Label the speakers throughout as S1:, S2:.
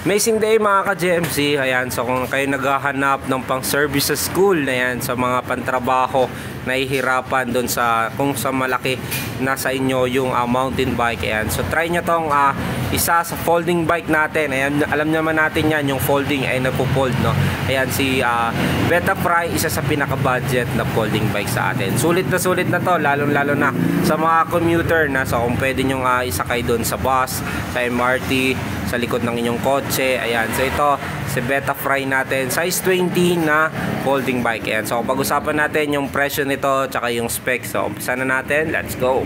S1: Amazing day mga ka-GMC. Ayan, so kung kayo naghahanap ng pang service sa school, ayan, sa mga pantrabaho, nahihirapan doon sa kung sa malaki nasa inyo yung mountain bike, ayan, so try nyo tong isa sa folding bike natin. Ayan, alam naman natin yan, yung folding ay nagpo-fold, no? Ayan, si Betafry, isa sa pinaka-budget na folding bike sa atin. Sulit na to, lalo na sa mga commuter na, so kung pwede nyo isakay doon sa bus, sa MRT, sa likod ng inyong kotse. Ayan, so ito si Betafry natin, size 20 na folding bike. Ayan, so pag-usapan natin yung presyo nito tsaka yung specs. So umpisa na natin, let's go.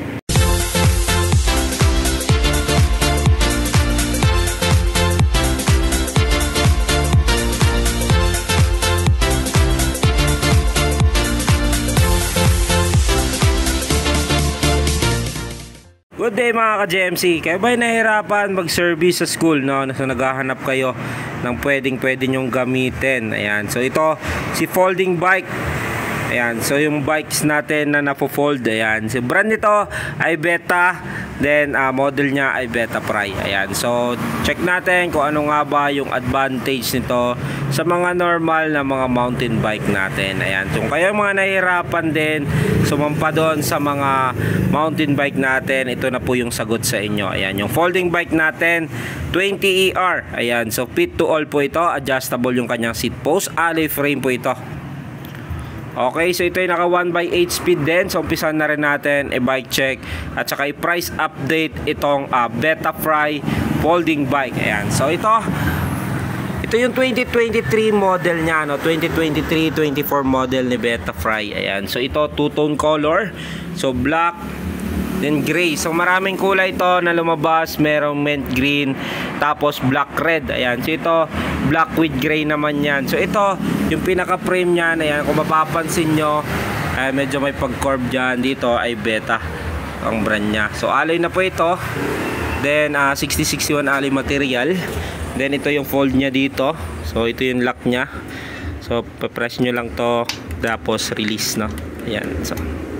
S1: Good day mga ka-GMC. Kayo ba'y nahihirapan mag-service sa school, no? So naghahanap kayo ng pwede nyong gamitin. Ayan, so ito si folding bike. Ayan, so yung bikes natin na napo-fold, ayan, si brand nito ay Beta, then model niya ay Betafry. Ayan, so check natin kung ano nga ba yung advantage nito sa mga normal na mga mountain bike natin. Ayan, kung kayo mga nahihirapan din sumampa doon sa mga mountain bike natin, ito na po yung sagot sa inyo. Ayan, yung folding bike natin 20ER. Ayan, so fit to all po ito, adjustable yung kanyang seat post, alloy frame po ito. Okay, so ito ay naka 1/8 speed din. So umpisan na rin natin bike check at saka i-price update itong Betafry folding bike. Ayan, so ito yung 2023 model niya, no? 2023-24 model ni Betafry. Ayan, so ito two-tone color, so black then gray. So maraming kulay ito na lumabas, merong mint green tapos black red. Ayan, so ito black with gray naman yan. So ito yung pinaka frame niyan. Ayan, kung mapapansin nyo, medyo may pag-curve dyan. Dito ay Beta ang brand nya. So alloy na po ito, then 6061 alloy material. Then ito yung fold nya dito. So ito yung lock nya. So papress nyo lang to tapos release, no? Ayan, so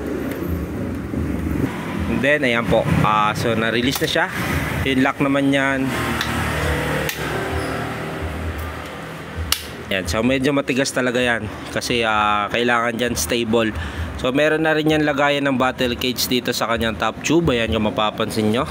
S1: and then ayan po, so na-release na siya. Yung lock naman yan. Yan, so medyo matigas talaga yan kasi kailangan dyan stable. So meron na rin yan lagayan ng battle cage dito sa kanyang top tube. Ayan, kung mapapansin nyo.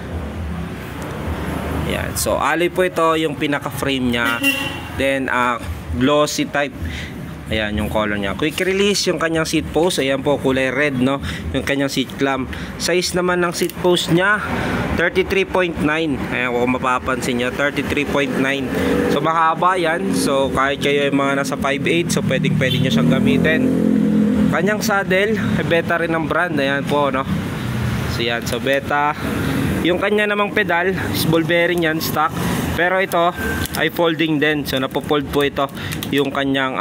S1: Yan, so alloy po ito yung pinaka frame nya. Then glossy type. Ayan yung color niya. Quick release yung kanyang seat post. Ayan po, kulay red, no? Yung kanyang seat clamp. Size naman ng seat post niya 33.9. Ayan, kung mapapansin nyo, 33.9. So mahaba yan. So kahit kayo ay mga nasa 5'8", so pwede nyo siyang gamitin. Kanyang saddle, Beta rin ang brand. Ayan po, no? So yan, so Beta. Yung kanya namang pedal is ball bearing yan, stock. Pero ito ay folding din. So napo-fold po ito yung kanyang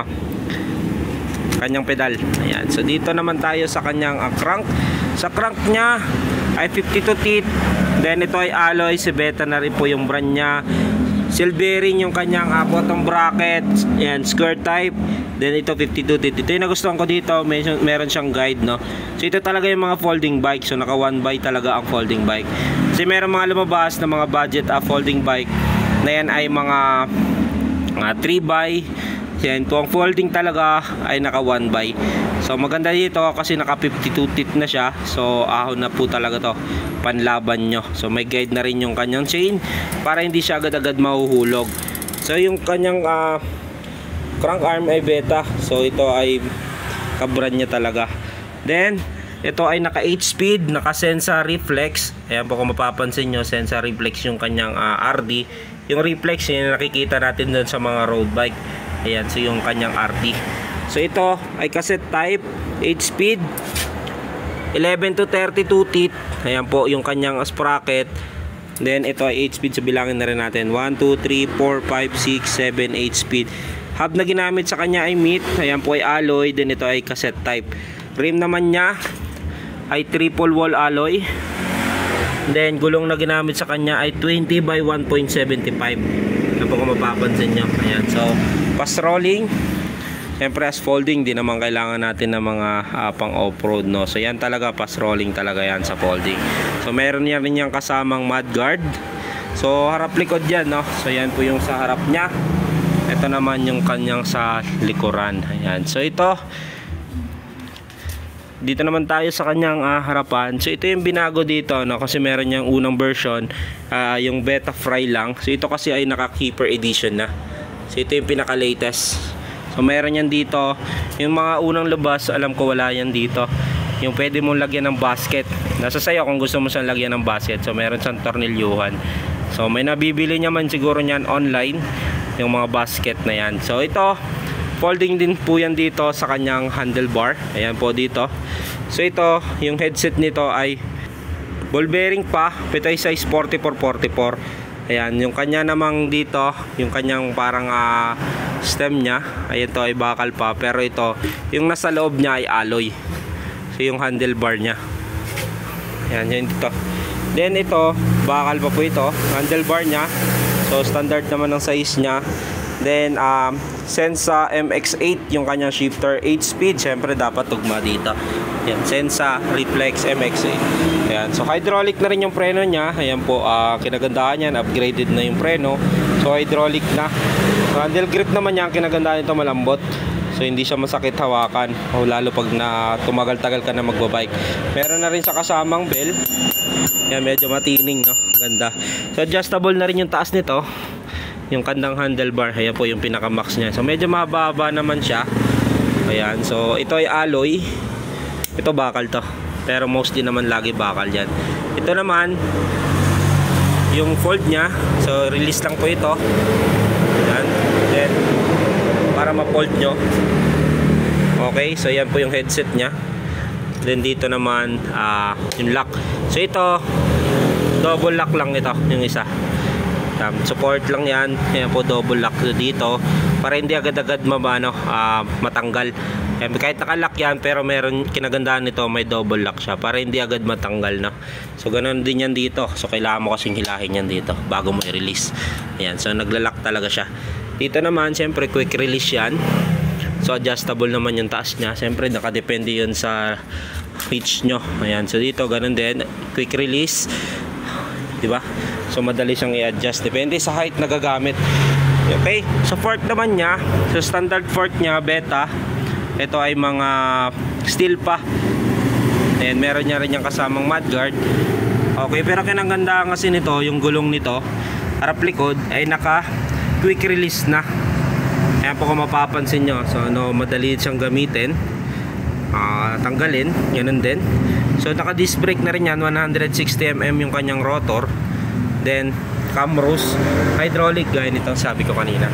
S1: pedal. Ayan. So dito naman tayo sa kanyang crank. Sa crank niya ay 52 teeth. Then ito ay alloy, si Beta na rin po yung brand niya. Seal bearing yung kanyang bottom bracket. Ayan, square type. Then ito 52 teeth. Ito yung nagustuhan ko dito, meron siyang guide, no? So ito talaga yung mga folding bike. So naka 1x talaga ang folding bike. Kasi meron mga lumabas na mga budget folding bike na yan ay mga 3x. Yan, kung folding talaga ay naka 1x. So maganda dito kasi naka 52 teeth na siya. So ahon na po talaga to, panlaban nyo. So may guide na rin yung kanyang chain para hindi siya agad-agad mahuhulog. So yung kanyang crank arm ay Beta. So ito ay kabran niya talaga. Then ito ay naka 8 speed, naka sensor reflex. Ayan po, kung mapapansin nyo, sensor reflex yung kanyang RD. Yung reflex yung nakikita natin doon sa mga road bike. Ayan, so yung kanyang RD. So ito ay cassette type, 8 speed, 11 to 32 teeth. Ayan po yung kanyang sprocket. Then ito ay 8 speed, so bilangin na rin natin 1, 2, 3, 4, 5, 6, 7, 8 speed. Hub na ginamit sa kanya ay meat. Ayan po ay alloy. Then ito ay cassette type. Rim naman niya ay triple wall alloy. Then gulong na ginamit sa kanya ay 20 by 1.75. Ano po kung mapapansin nyo. Ayan, so fast rolling. Siyempre as folding, di naman kailangan natin ng mga pang off-road, no? So yan talaga, fast rolling talaga yan sa folding. So meron yan rin yung kasamang mudguard So harap likod yan, no? So yan po yung sa harap nya. Ito naman yung kanyang sa likuran. Ayan. So ito, dito naman tayo sa kanyang harapan. So ito yung binago dito, no? Kasi meron niyang unang version, yung beta fry lang. So ito kasi ay naka keeper edition na. So ito yung pinaka latest. So meron yan dito. Yung mga unang labas, alam ko wala yan dito. Yung pwede mong lagyan ng basket. Nasa sayo kung gusto mo siyang lagyan ng basket. So meron siyang tornilyuhan. So may nabibili niya man siguro niyan online, yung mga basket na yan. So ito, folding din po yan dito sa kanyang handlebar. Ayan po dito. So ito, yung headset nito ay ball bearing pa. Ito ay size 44-44. Ayan, yung kanya namang dito, yung kanyang parang stem nya, ayan to ay bakal pa. Pero ito, yung nasa loob nya ay alloy. So yung handlebar nya, ayan, yun dito. Then ito, bakal pa po ito, handlebar nya. So standard naman ng size nya. Then Sensa MX8 yung kanyang shifter, 8 speed, syempre dapat tugma dito. Yan, Sensa Reflex MX8. Ayan, so hydraulic na rin yung preno nya. Ayan po, kinagandahan yan, upgraded na yung preno. So hydraulic na. So, handle grip naman yan, kinagandahan nito malambot. So hindi siya masakit hawakan, o lalo pag tumagal-tagal ka na magbabike. Meron na rin sa kasamang bell. Yan, medyo matining, no? Ganda. So adjustable na rin yung taas nito, yung kandang handlebar. Ayan po yung pinaka max niya. So medyo mahaba naman siya. Ayan, so ito ay alloy. Ito bakal to, pero mostly naman lagi bakal yan. Ito naman yung fold nya. So release lang po ito. Ayan. Then para ma-fold nyo. Okay, so yan po yung headset nya. Then dito naman yung lock. So ito, double lock lang ito, yung isa. Support lang yan. Yan po, double lock dito para hindi agad-agad matanggal. Kahit nakalock yan, pero meron, kinagandahan nito, may double lock siya para hindi agad matanggal, no? So ganoon din yan dito. So kailangan mo kasing hilahin yan dito bago mo i-release. Ayan, so naglalak talaga siya. Dito naman, syempre quick release yan. So adjustable naman yung taas nya. Syempre nakadepende yun sa reach nyo. Ayan, so dito ganoon din, quick release, diba? So madali siyang i-adjust, depende sa height na gagamit. Okay, so fork naman nya, so standard fork nya beta. Ito ay mga steel pa. Ayan, meron niya rin yung kasamang mudguard. Okay, pero kinagandaan kasi nito, yung gulong nito, harap likod ay naka quick release na. Ayan po kung mapapansin nyo. So madali siyang gamitin, tanggalin, ganun din. So naka disc brake na rin yan, 160mm yung kanyang rotor. Then Camrose hydraulic, gaya nitong sabi ko kanina.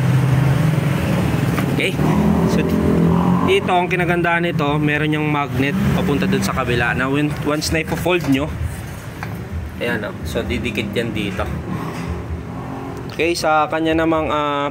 S1: Okay, so dito ang kinagandaan nito, meron yung magnet papunta dun sa kabila na once na ipo-fold nyo, ayan, so didikit yan dito. Okay, sa kanya namang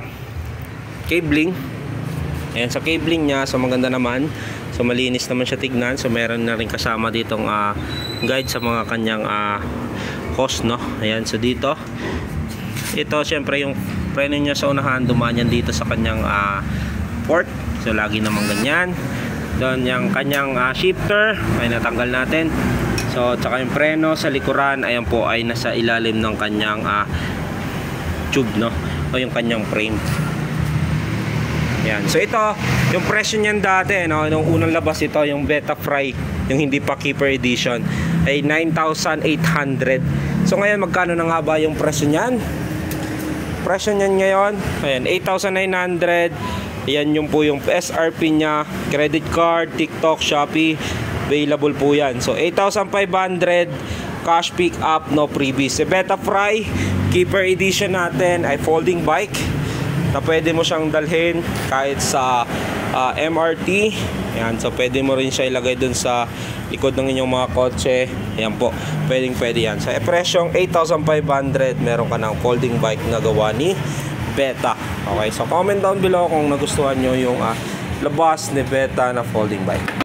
S1: cabling, ayan, sa cabling nya, so maganda naman. So malinis naman siya tignan. So meron na rin kasama ditong guide sa mga kanyang hose, no? Ayan, so dito, ito syempre yung preno niya sa unahan, dumaan yan dito sa kanyang port. So lagi naman ganyan. Doon yung kanyang shifter ay natanggal natin. So tsaka yung preno sa likuran, ayan po, ay nasa ilalim ng kanyang tube, no? O yung kanyang frame. Yan. So ito, yung presyo niyan dati, no, nung unang labas ito, yung Beta Fry, yung hindi pa keeper edition, ay 9,800. So ngayon, magkano na nga ba yung presyo niyan? Presyo niyan ngayon, ayan, 8,900. Ayan yung po yung SRP niya, credit card, TikTok, Shopee, available po yan. So 8,500, cash pick up, no freebies. Si Beta Fry, keeper edition natin ay folding bike na pwede mo siyang dalhin kahit sa MRT. Ayan, so pwede mo rin siya ilagay dun sa likod ng inyong mga kotse. Ayan po, pwedeng pwede yan. Sa presyong 8,500, meron ka ng folding bike na gawa ni Beta. Okay, so comment down below kung nagustuhan nyo yung labas ni Beta na folding bike.